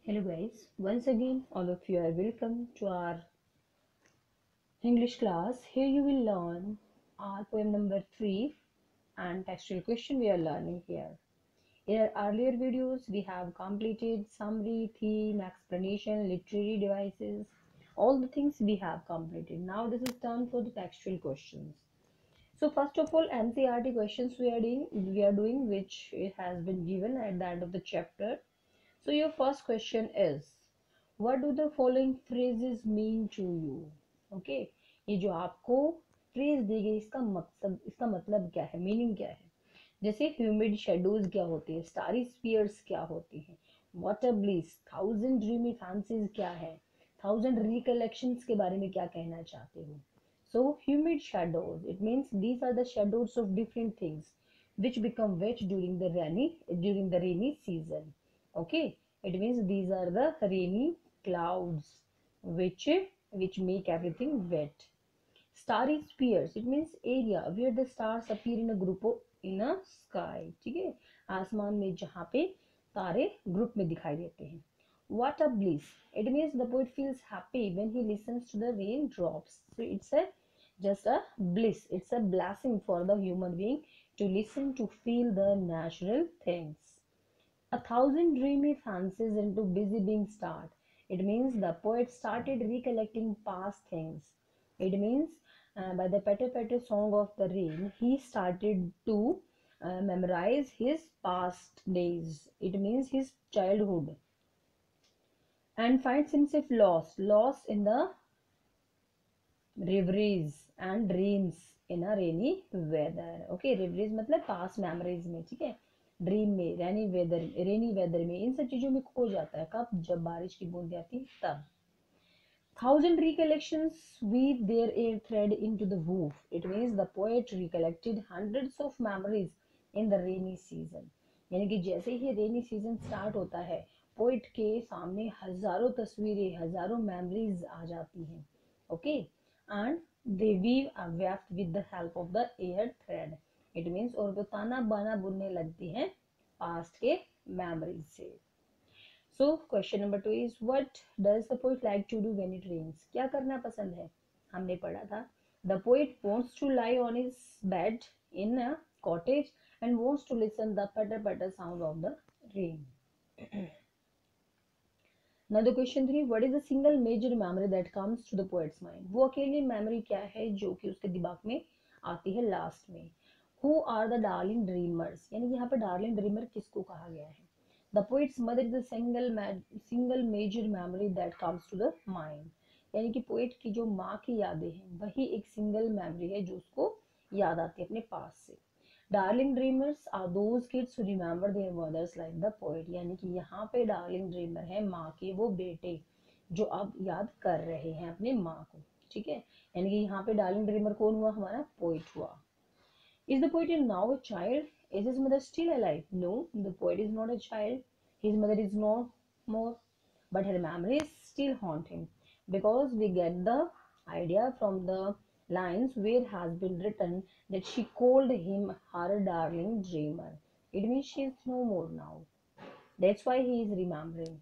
Hello guys, once again all of you are welcome to our English class. Here you will learn our poem number 3 and textual question we are learning here. In our earlier videos we have completed summary, theme, explanation, literary devices, all the things we have completed. Now this is time for the textual questions. So first of all NCERT questions we are doing which it has been given at the end of the chapter. So your first question is what do the following phrases mean to you? Okay, ये जो आपको phrase दी गई इसका मतलब क्या है, meaning क्या है? जैसे ह्यूमिड शेडोज क्या होती है, स्टारी स्फीयर्स क्या होती है, water bliss, thousand dreamy fancies क्या है, थाउजेंड रिकलेक्शंस के बारे में क्या कहना चाहते हो? So humid shadows it means these are the shadows of different things which become wet during the rainy season. Okay, it means these are the rainy clouds which which make everything wet. Starry spheres it means area where the stars appear in a group in a sky. ठीक है, आसमान में जहाँ पे तारे group में दिखाई देते हैं. What a bliss, it means the poet feels happy when he listens to the raindrops. So it's a just a bliss, it's a blessing for the human being to listen, to feel the natural things. A thousand dreamy fancies into busy being start. It means the poet started recollecting past things. It means by the Petter Petter song of the rain, he started to memorize his past days. It means his childhood. And finds himself lost in the reveries and dreams in a rainy weather. Okay, reveries मतलब past memories में, ठीक है, dream में, rainy weather में, इन सब चीजों में खो जाता है. कब? जब बारिश की बूंदें आती है तब. Thousand recollections weave their air thread into the woof. It means the poet recollected hundreds of memories in the rainy season. यानी कि जैसे ही रेनी सीजन स्टार्ट होता है पोइट के सामने हजारों तस्वीरें, हजारों मेमोरीज आ जाती हैं. Okay, and they weave a weft with the help of the air thread. It means और वो ताना बाना बुनने लगती हैं पास्ट के मेमोरीज से. So question number 2 is what does the poet like to do when it rains? क्या करना पसंद है? हमने पढ़ा था the poet wants to lie on his bed in a cottage and wants to listen the patter patter sound of the rain. Now the question 3, what is the single major memory that comes to the poet's mind? वो अकेली memory क्या है जो कि उसके दिमाग में आती है लास्ट में? Who are the darling dreamers? यानी कि यहाँ पर डार्लिंग ड्रीमर किसको कहा गया है? The poet's mother is the single major memory that comes to the mind. यानी कि पोएट की जो माँ की यादें हैं वही एक सिंगल मेमोरी है जो उसको याद आती है अपने पास से. Darling dreamers are those kids who remember their mothers like the poet. यानी कि यहाँ पे डार्लिंग ड्रीमर है माँ के वो बेटे जो अब याद कर रहे हैं अपने माँ को. ठीक है, यानी कि यहाँ पे डार्लिंग ड्रीमर कौन हुआ? हमारा पोएट हुआ. Is the poet now a child? Is his mother still alive? No, the poet is not a child. His mother is no more, but her memories still haunt him because we get the idea from the lines where has been written that she called him her darling dreamer. It means she is no more now. That's why he is remembering.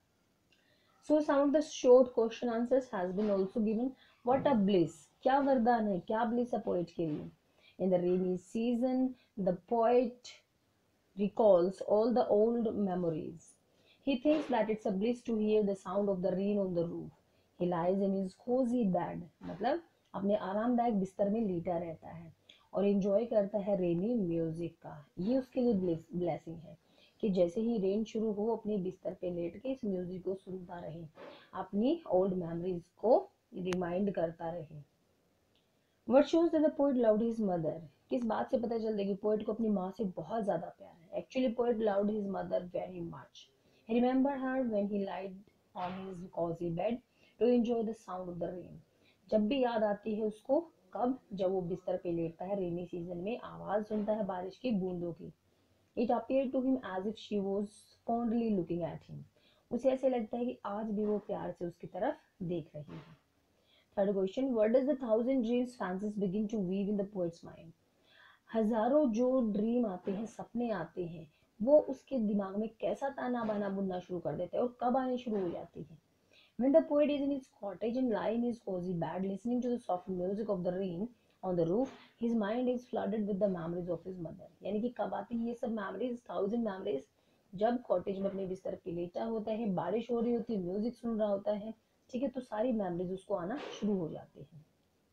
So some of the short question answers has been also given. What a bliss! क्या वरदान है, क्या bliss है poet के लिए? In the rainy season, the poet recalls all the old memories. He thinks that it's a bliss to hear the sound of the rain on the roof. He lies in his cozy bed, मतलब अपने आरामदायक बिस्तर में लेटा रहता है और enjoy करता है रेनी म्यूजिक का. ये उसके लिए ब्लेसिंग है कि जैसे ही रेन शुरू हो अपने बिस्तर पे लेट के इस म्यूजिक को सुनता रहे, अपनी ओल्ड मेमोरीज को रिमाइंड करता रहे. What shows that the poet loved his mother? किस बात से पता चलता है कि पोएट को अपनी माँ से बहुत ज्यादा प्यार है? Actually, poet loved his mother very much. He remembered her when he lied on his cozy bed to enjoy the sound of the rain. जब भी याद आती है उसको, कब? जब वो बिस्तर पे लेटता है रेनी सीजन में, आवाज सुनता है बारिश की बूंदों की. It appeared to him as if she was fondly looking at him. उसे ऐसे लगता है कि आज भी वो प्यार से उसकी तरफ देख रही है. Third question, what does the thousand dreams fancies begin to weave in the poet's mind? हजारों जो ड्रीम आते हैं, सपने आते हैं, वो उसके दिमाग में कैसा ताना बाना बुनना शुरू कर देता है और कब आने शुरू हो जाती है। When the poet is in his cottage and lying in his cozy bed, listening to the soft music of the rain on the roof, his mind is flooded with the memories of his mother. यानी कि कब आती है ये सब memories, thousand memories, जब cottage में अपने बिस्तर पे लेटा होता है, बारिश हो रही होती है, म्यूजिक सुन रहा होता है, ठीक है, तो सारी memories उसको आना शुरू हो जाती हैं।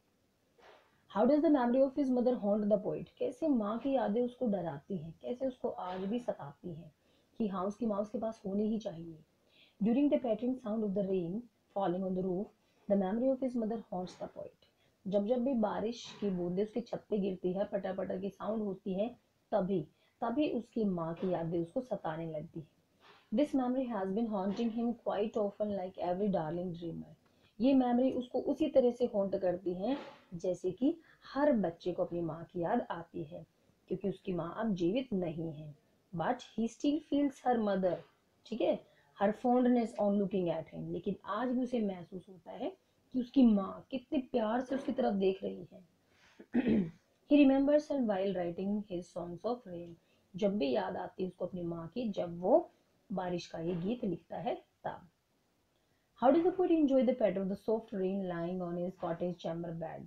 How does the memory of his mother haunt the poet, कैसे माँ की यादें उसको डराती हैं, कैसे उसको आज भी सताती हैं कि हाँ उसकी माँ उसके पास होनी ही चाहिए। During the pattering sound of the rain falling on the roof, the memory of his mother haunts the poet, जब जब भी बारिश की बूंदें उसकी छत पे गिरती है, पटर पटर की साउंड होती है, तभी तभी उसकी माँ की यादें उसको सताने लगती है। This memory has been haunting him quite often like every darling dreamer, ये मेमोरी उसको उसी तरह से हॉन्ट करती है जैसे कि हर बच्चे को अपनी माँ की याद आती है, क्योंकि उसकी माँ अब जीवित नहीं है, but he still feels her mother, ठीक है, her fondness on looking at him, लेकिन आज भी उसे महसूस होता है कि उसकी माँ कितने प्यार से उसकी तरफ देख रही है। He remembers her while writing his songs of rain, जब भी याद आती है उसको अपनी माँ की, जब वो बारिश का ये गीत लिखता है तब। How does the poet enjoy the patter of the soft rain lying on his cottage chamber bed,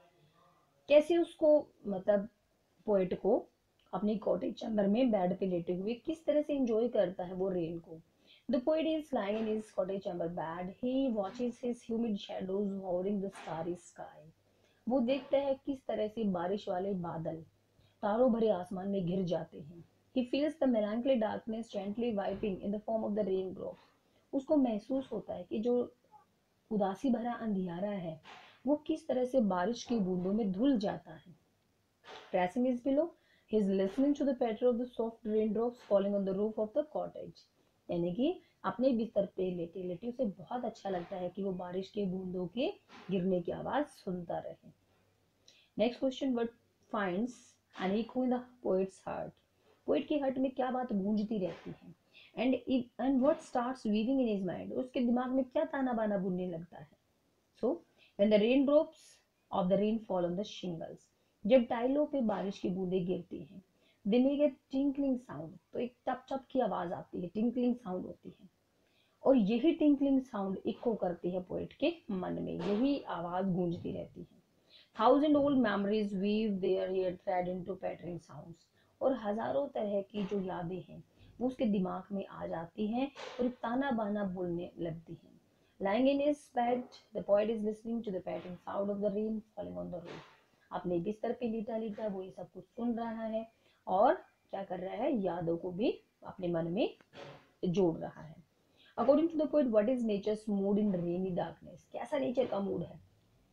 कैसे उसको, मतलब पोएट को अपनी कॉटेज चैम्बर में बेड पे लेटे हुए किस तरह से एंजॉय करता है वो रेन को। The poet is lying in his cottage chamber bed, he watches his humid shadows hovering the starry sky, वो देखता है किस तरह से बारिश वाले बादल तारों भरे आसमान में घिर जाते हैं। He feels the melancholy darkness gently wiping in the form of the raindrops, उसको महसूस होता है कि जो उदासी भरा अंधियारा है वो किस तरह से बारिश की बूंदों में धुल जाता है। Pressing his pillow, he is listening to the patter of the soft raindrops falling on the roof of the cottage. यानी कि अपने बिस्तर पे लेटे लेटे उसे बहुत अच्छा लगता है कि वो बारिश के बूंदों के गिरने की आवाज सुनता रहे। Next question, what finds an echo in the poet's heart, poet के हार्ट में क्या बात गूंजती रहती है। And what starts weaving in his mind, उसके दिमाग में क्या ताना बाना बुनने लगता है। So when the rain drops of the rain fall on the shingles, जब टाइलों पे बारिश की बूंदें गिरती हैं, they make a tinkling sound, तो एक टप टप की आवाज आती है, टिंकलिंग साउंड होती है, और यही टिंकलिंग साउंड इको करती है पोएट के मन में, यही आवाज गूंजती रहती है। Thousand old memories weave their air thread into pattering sounds, और हजारों तरह की जो यादें हैं वो उसके दिमाग में आ जाती हैं और ताना बाना बोलने लगती हैं। Lying in his bed, the poet is listening to the pattering sound of the rain falling on the roof. अपने बिस्तर पे लेटा लेटा वो ये सब कुछ सुन रहा है और क्या कर रहा है, यादों को भी अपने मन में जोड़ रहा है। According to the poet, what is nature's mood in rainy darkness? कैसा नेचर का मूड है।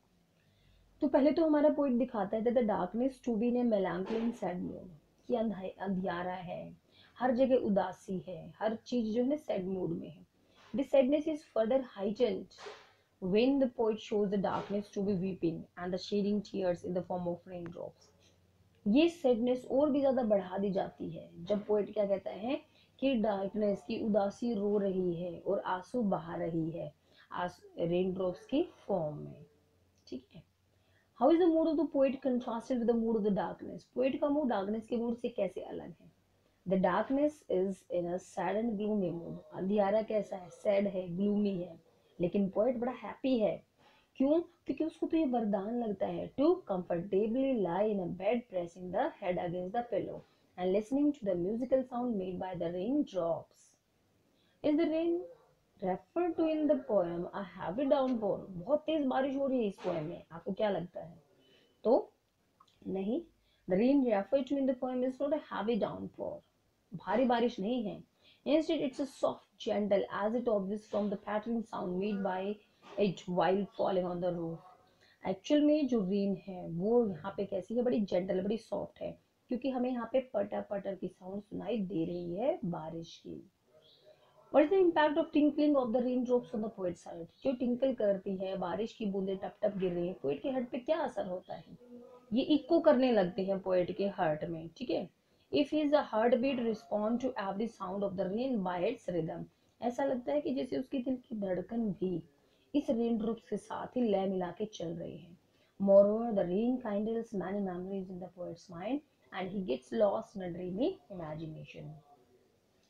तो पहले तो हमारा पोइट दिखाता है the darkness to be in a melancholy and sad mood, कि अंधियारा है, हर जगह उदासी है, हर चीज जो है ना सैड मूड में है। This sadness is further heightened when the poet shows the darkness to be weeping and the shedding tears in the form of raindrops. ये सैडनेस और भी ज्यादा बढ़ा दी जाती है जब पोएट क्या कहता है कि डार्कनेस की उदासी रो रही है और आंसू बहा रही है रेन ड्रॉप्स की फॉर्म में, ठीक है। How is the mood of the poet contrasted with the mood of the darkness? Poet का मूड डार्कनेस के मूड से कैसे अलग है। The darkness is in a sad and gloomy mood. अंधियारा कैसा है, सैड है, ग्लूमी है, लेकिन पोएट बड़ा हैप्पी है। क्यों? क्योंकि उसको तो ये वरदान लगता है to comfortably lie in a bed pressing the head against the pillow and listening to the musical sound made by the raindrops. Is the rain referred to in the poem a heavy downpour? बहुत तेज बारिश हो रही है इस poem में, आपको क्या लगता है? तो नहीं, the rain referred to in the poem is not a heavy downpour, भारी बारिश नहीं है। Instead, it's a soft, gentle, as it obvious from the pattering sound made by it while falling on the roof. Actual में जो rain है वो यहाँ पे कैसी है, बड़ी जेंटल, बड़ी सॉफ्ट है, क्योंकि हमें यहाँ पे पटर पटर की साउंड सुनाई दे रही है बारिश की। What is the impact of tinkling of the raindrops on the poet's heart? जो टिंकल करती है, बारिश की बूंदें टप टप गिर रही है, पोएट के हार्ट पे क्या असर होता है? ये इको करने लगते हैं पोएट के हार्ट में, ठीक है। If his heartbeat respond to every sound of the rain by its rhythm, ऐसा लगता है कि जैसे उसकी दिल की धड़कन भी इस रेन ड्रॉप्स के साथ ही लय मिला के चल रही है। Moreover, the rain kindles many memories in the poet's mind and he gets lost in a dreamy imagination.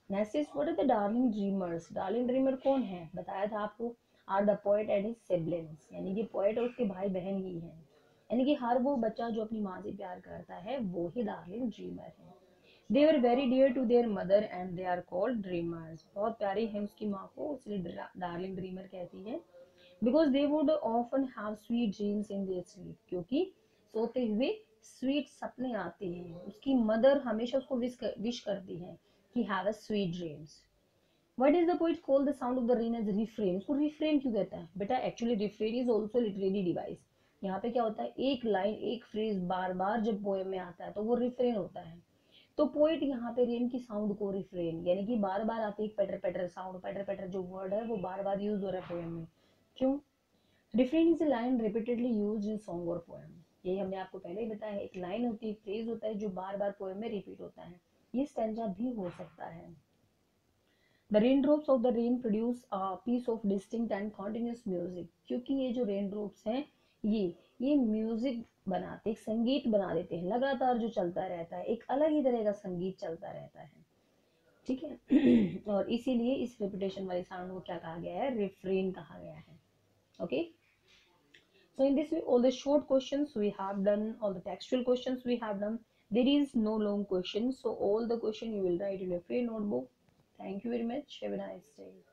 Next, what are the darling dreamers? Darling dreamer कौन है? बताया था आपको, are the poet and his siblings, यानी कि poet और उसके भाई बहन ही हैं, यानी कि हर वो बच्चा जो अपनी माँ से प्यार करता है वो ही डार्लिंग ड्रीमर है। They were very dear to their mother and they are called dreamers, बहुत प्यारी है उसकी माँ को, इसलिए डार्लिंग ड्रीमर कहती है। Because they would often have sweet dreams in their sleep, क्योंकि सोते हुए स्वीट सपने आते हैं, उसकी मदर हमेशा उसको विश करती है कि have a sweet dreams. What is the poet call the sound of the rain as refrain? उसको रिफ्रेन क्यों कहता है बेटा? Actually refrain is also literary device. यहाँ पे क्या होता है, एक लाइन एक फ्रेज बार बार जब पोएम में आता है तो वो रिफ्रेन होता है। तो पोइट यहाँ पे रेन की साउंड को रिफ्रेन, यानी कि बार बार आती है पैटर पैटर साउंड, पैटर पैटर जो वर्ड है वो बार बार यूज हो रहा है पोएम में। क्यों? Refrain is a line repeatedly used in song or poem, यही हमने आपको पहले ही बताया है, एक लाइन होती है, फ्रेज होता है जो बार बार पोएम में रिपीट होता है, ये स्टैंजा भी हो सकता है। The rain drops of the rain produce a piece of distinct and continuous music, क्योंकि ये जो रेन ड्रॉप्स हैं ये म्यूजिक बनाते, एक संगीत बना देते हैं लगातार जो चलता रहता है, एक अलग ही तरह का संगीत चलता रहता है, ठीक है। और इसीलिए इस रिपीटेशन वाली साउंड को क्या कहा गया है? रिफ्रेन कहा गया है। Okay, so in this way all the short questions we have done, all the textual questions we have done. There is no long question, so all the question you will write in your free notebook. Thank you very much. Have a nice day.